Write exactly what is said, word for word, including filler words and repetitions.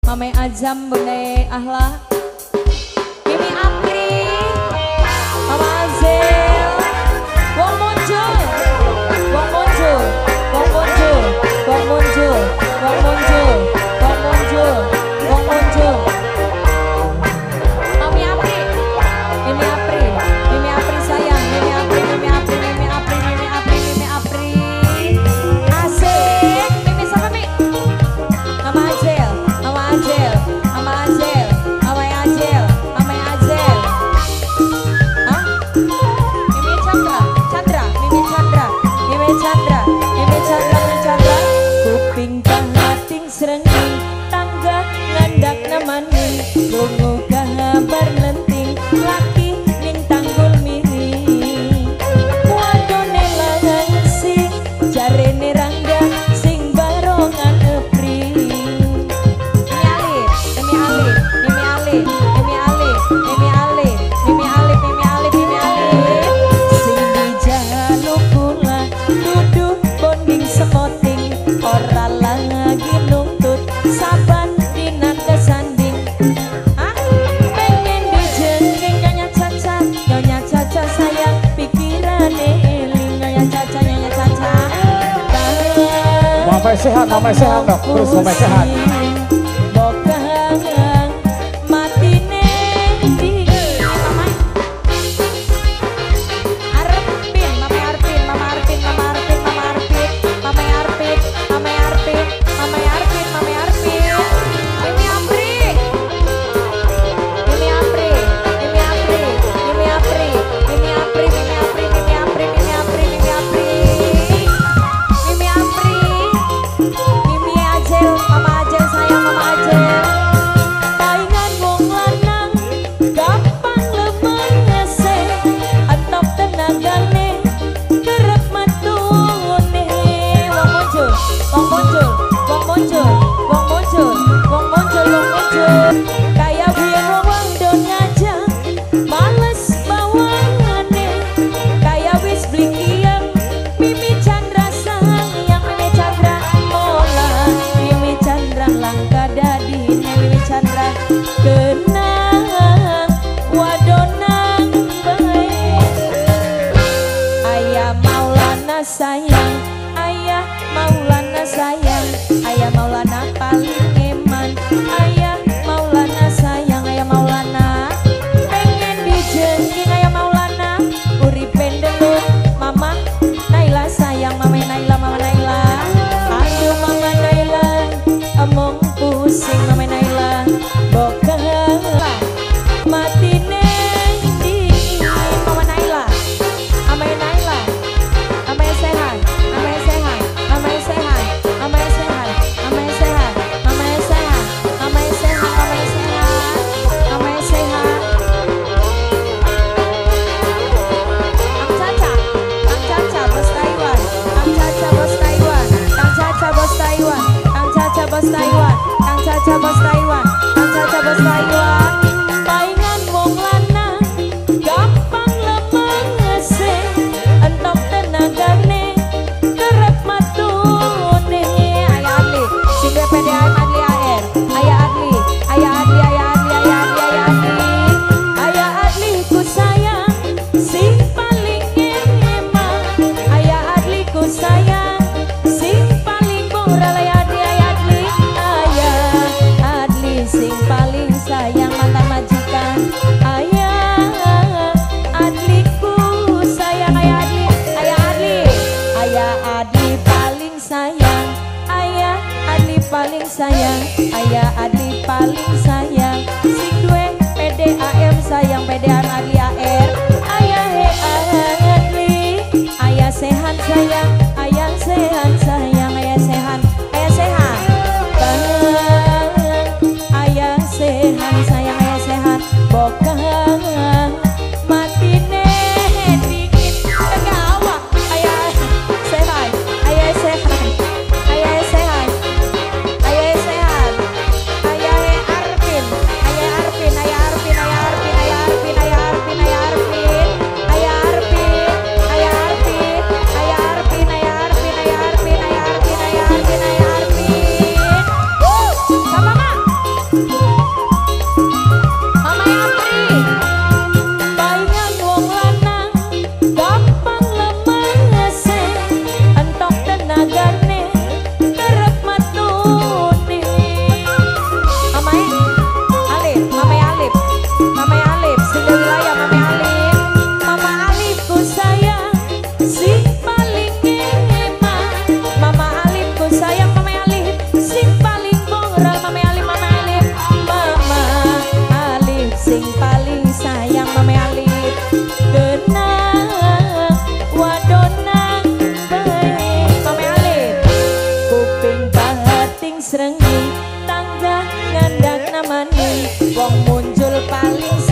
Mame Azam Bune Ahla Mimi Apri Mama Azel Wong muncul Wong muncul Wong muncul Wong muncul Wong muncul Wong muncul Wong muncul Mami Apri Mimi Apri Mimi Apri sayang Mimi Apri Mimi Apri Mimi Apri Mimi Apri Mimi Apri asik Mimi siapa Mi Mama Azel Mama Azel Mama Azel Mama Azel Mama Azel hah Mimi Chandra Chandra Mimi Chandra Mimi Chandra Mimi Chandra Mimi Chandra kuping kahating serenging tangga ngandak namaning lungo kabar lenting laki ning tanggul miring wadone lanang sing jarene rangga sing barongan epring Mimi Ali Mimi Ali Mimi Ali Mimi Ali Mimi Ali Mimi Ali Mimi Ali Mimi Ali sing dijaluk kula dudu bonding semoting ora lagi nuntut saban dina kesanding ah pengen dijengking nyonya Caca nyonya Caca sayang pikirane eling nyonya Caca nyonya Caca Mama sehat, mama sehat dok, terus mama sehat. Bokang matine di Mama Arpin, Mama Arpin, Mama Arpin, Mama Arpin, Mama Arpin, Mama Arpin, Mama Arpin, Mama Arpin, Mama Arpin, Mimi Apri, Mimi Apri, Mimi Apri, Mimi Apri, Mimi Apri, Mimi Apri, Mimi Apri, Mimi Apri, Mimi Apri, Mimi Apri, Mimi Azel, Mama Azel sayang Mama Azel. Paingan wong lanang gampang lemah ngese antop tenagane kerep matune wong muncul wong muncul wong muncul wong muncul wong muncul wong muncul kaya biyen wong wandon ngajak males bawangane kaya wis blikiang Mimi Chandra sayang Mimi Chandra mola Mimi Chandra langka dadine Mimi Chandra kenang wadonang bae Ayah Maulana sayang Ayah Maulana sayang Ayah Maulana paling eman Ayah Maulana sayang Ayah Maulana pengen dijengking Ayah Maulana uripen dulu Mama Naila sayang Mama Naila Mama Naila aduh Mama Naila emong pusing Mama Naila bokang matine di Mama Naila Mama Naila Mama sehat Mama sehat Mama sehat Mama sehat Mama sehat Mama sehat Mama sehat Mama sehat Mama sehat Kang Caca Kang Caca bos Taiwan Kang Caca bos Taiwan Kang Caca bos Taiwan Kang Caca bos Taiwan Kang Caca bos Taiwan Kang Caca bos Taiwan paingan wong lanang gampang lemah ngese entop tenagane kerep matune Ayah Adli sing P D A M Adli A R Ayah Adli Ayah Adli Ayah Adli Ayah Adli Ayah Adli Ayah Adli ku sayang sing paling eman Ayah Adli ku sayang sing paling murah Ayah Adli Ayah Adli Ayah Adli sing paling sayang mantan majikan Ayah Adli ku sayang Ayah Adli Ayah Adli Ayah Adli paling sayang Ayah Adli paling sayang Ayah Adli paling sayang sing duwe P D A M sayang P D A M Adli A R Ayah he Adli Ayah sehat sayang Ayah sehat sayang Ayah sehat Ayah sehat Bang Ayah sehat sayang Ayah sehat bokang matine dikit kegawa Ayah sehat Ayah sehat Ayah sehat Ayah sehat Ayah nyandak namani wong muncul paling